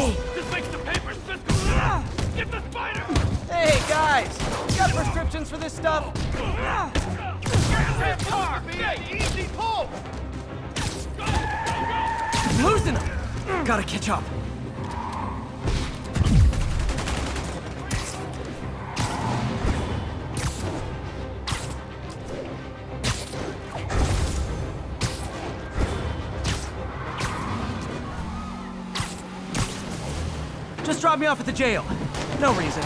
me! This makes the papers physical! Get the spider! Hey, guys! You got prescriptions for this stuff? That car! Hey, easy pull! I'm losing them! Gotta catch up. Just drop me off at the jail. No reason.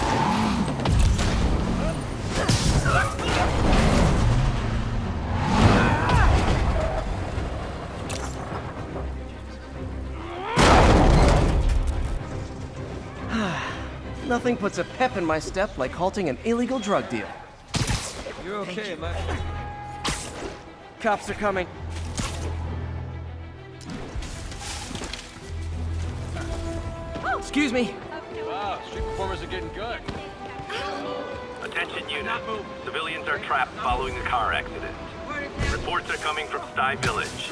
Nothing puts a pep in my step like halting an illegal drug deal. You're okay, man. Cops are coming. Excuse me. Wow, street performers are getting good. Attention unit. Civilians are trapped following a car accident. Reports are coming from Sty Village.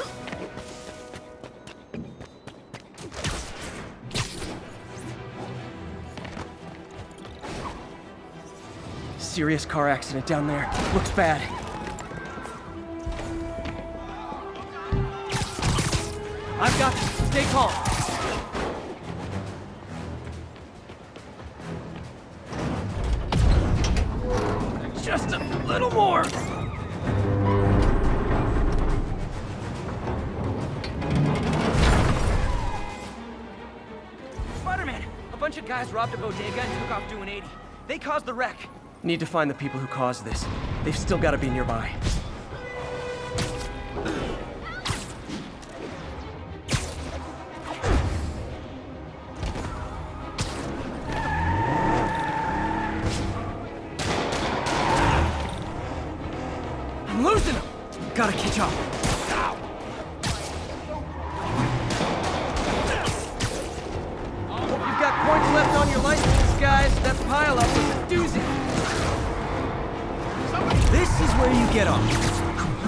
Serious car accident down there. Looks bad. I've got you. Stay calm. Just a little more. Spider-Man! A bunch of guys robbed a bodega and took off doing 80. They caused the wreck. Need to find the people who caused this. They've still got to be nearby. I'm losing them! Gotta catch up. Hope you've got points left on your licenses, guys. That pile-up was a doozy. This is where you get off.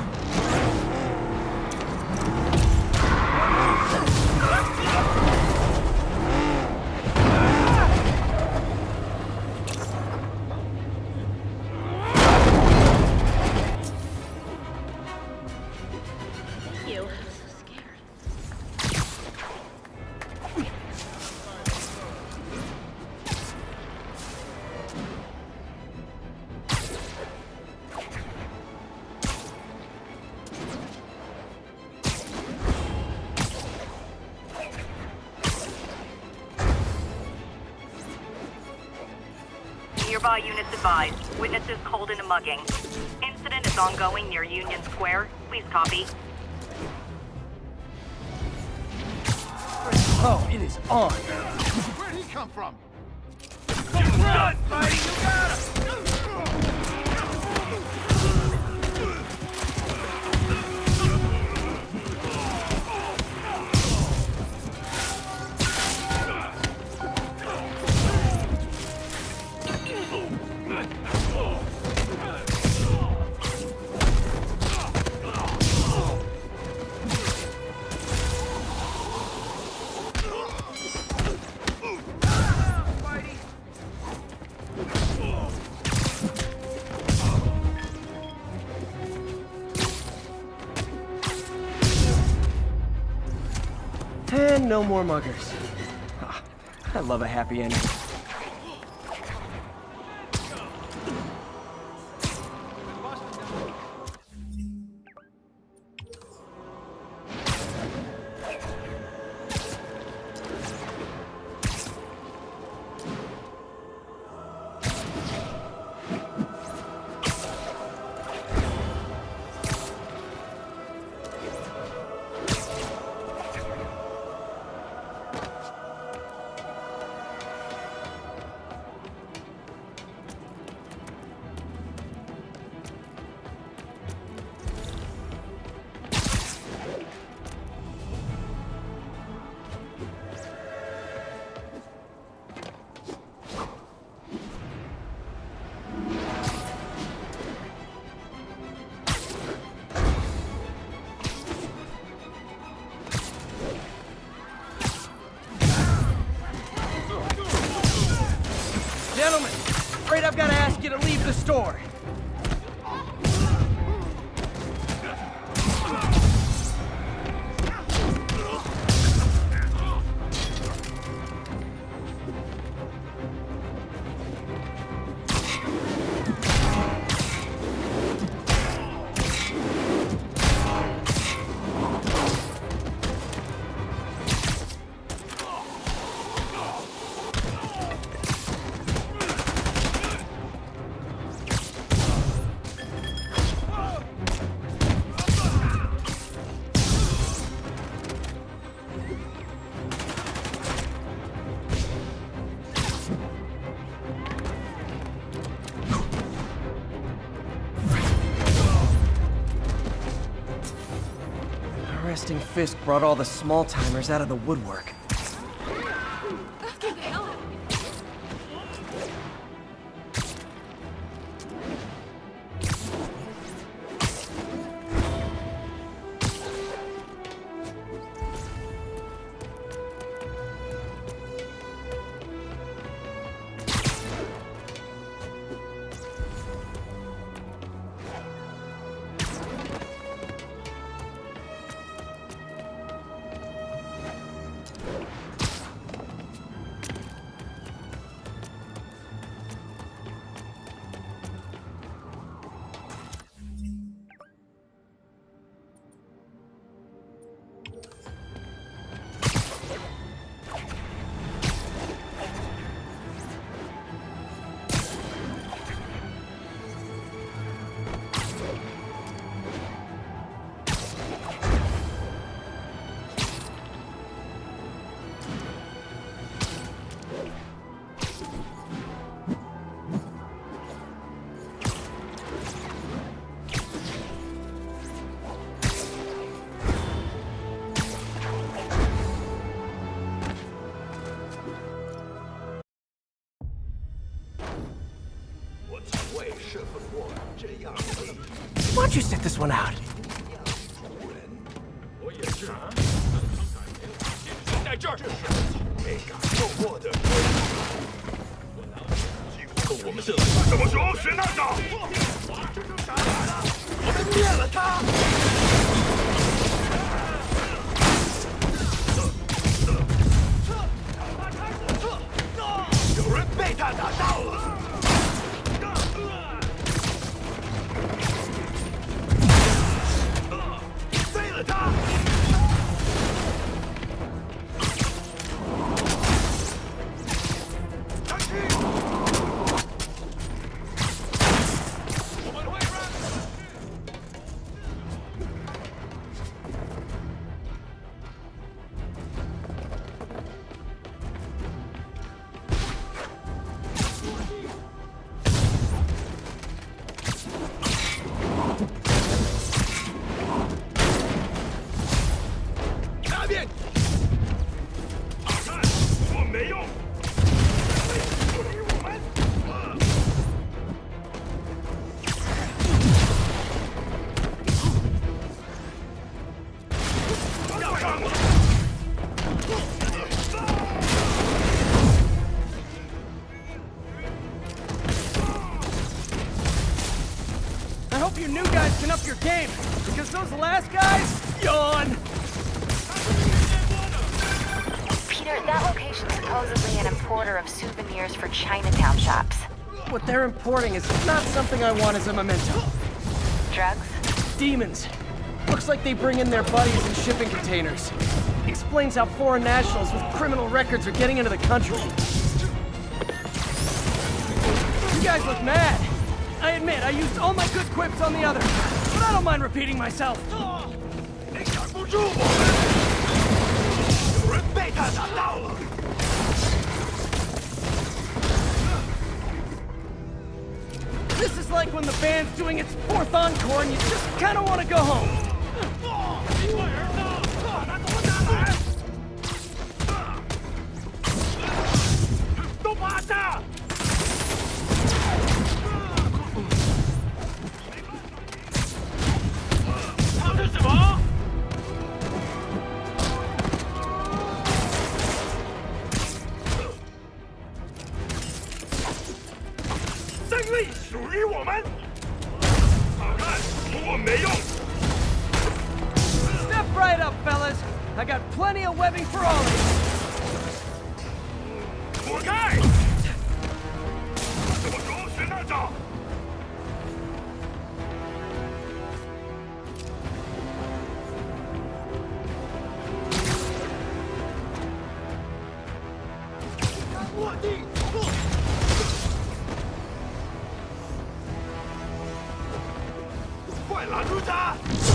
Nearby units advised. Witnesses called in a mugging. Incident is ongoing near Union Square. Please copy. Oh, it is on. Where'd he come from? Run, buddy! You got him! And no more muggers. Ah, I love a happy ending. afraid I've got to ask you to leave the store. Resting Fisk brought all the small-timers out of the woodwork. Why don't you sit this one out? I hope you new guys can up your game, because those last guys, yawn! Peter, that location's supposedly an importer of souvenirs for Chinatown shops. What they're importing is not something I want as a memento. Drugs? Demons. Looks like they bring in their buddies in shipping containers. Explains how foreign nationals with criminal records are getting into the country. You guys look mad. I admit, I used all my good quips on the others, but I don't mind repeating myself. This is like when the band's doing its 4th encore and you just kind of want to go home. 属于我们。好看，不过没用。 Step right up, fellas. I got plenty of webbing for all of you. 躲开！怎么说？是那招？ 落地！快拦住他！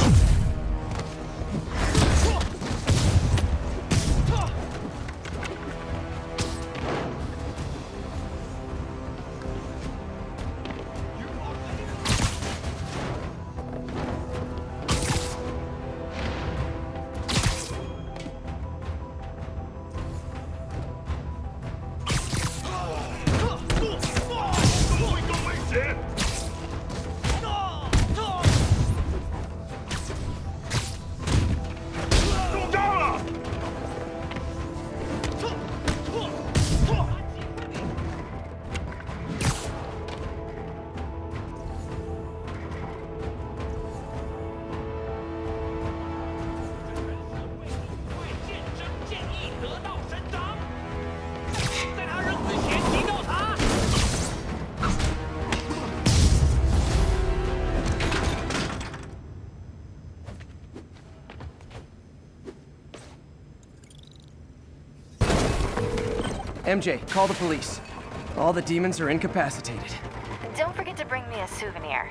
MJ, call the police. All the demons are incapacitated. Don't forget to bring me a souvenir.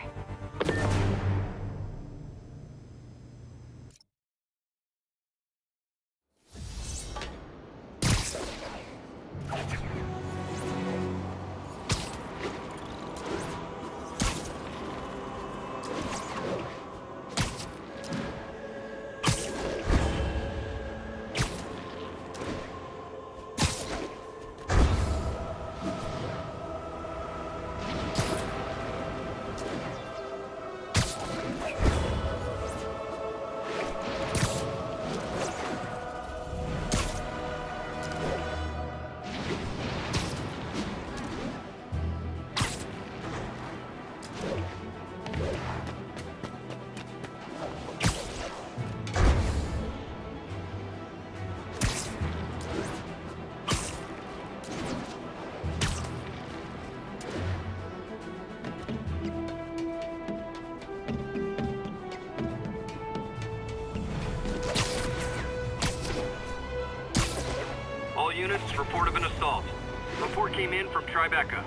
All units, report of an assault. Report came in from Tribeca.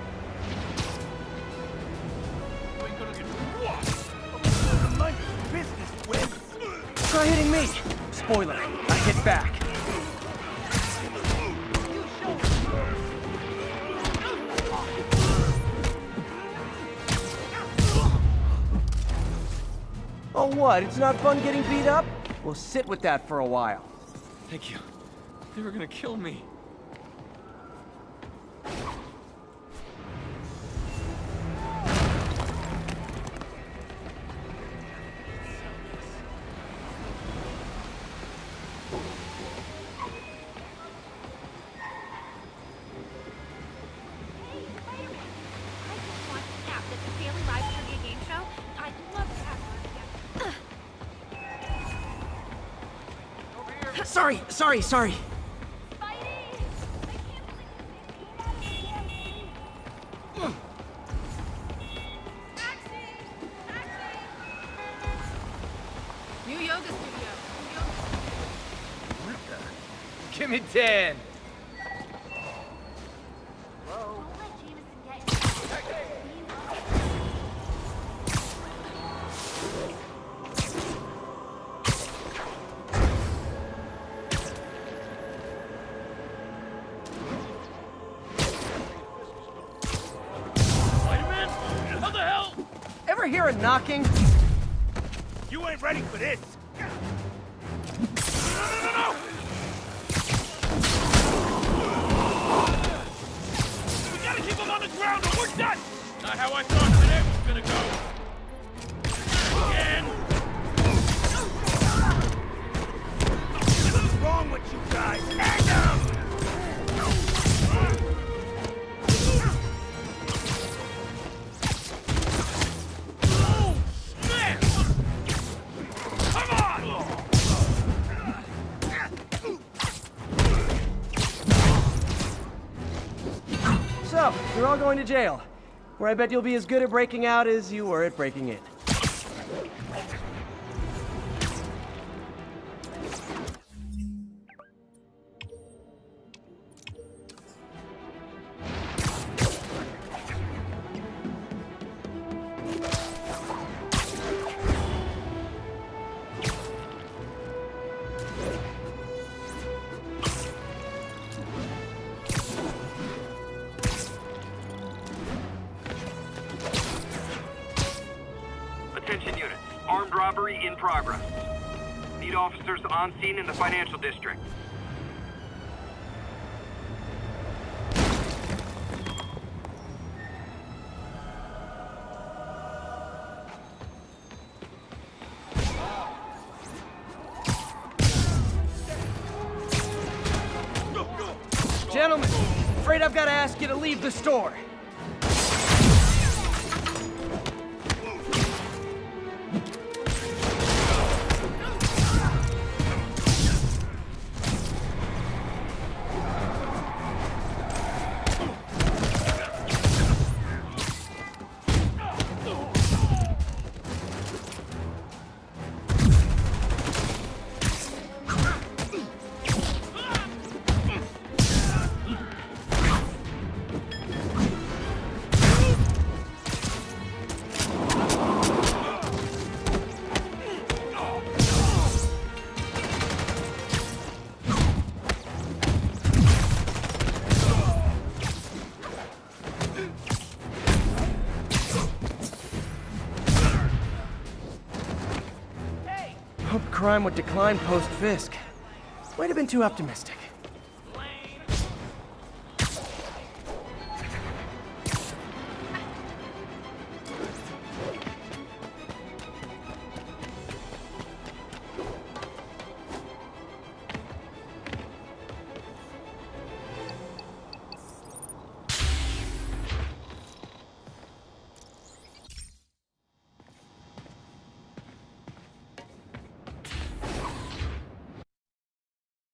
Try hitting me! Spoiler, I hit back. Oh what, it's not fun getting beat up? We'll sit with that for a while. Thank you. They were gonna kill me. Sorry. New yoga studio. Give me 10. Ever hear a knocking? You ain't ready for this! No! We gotta keep him on the ground or we're done! Not how I thought today was gonna go. Again! What's wrong with you guys? Hang down! So, you're all going to jail, where I bet you'll be as good at breaking out as you were at breaking in. Attention units. Armed robbery in progress. Need officers on scene in the financial district. Gentlemen, afraid I've got to ask you to leave the store. Hoped crime would decline post-Fisk. Might have been too optimistic.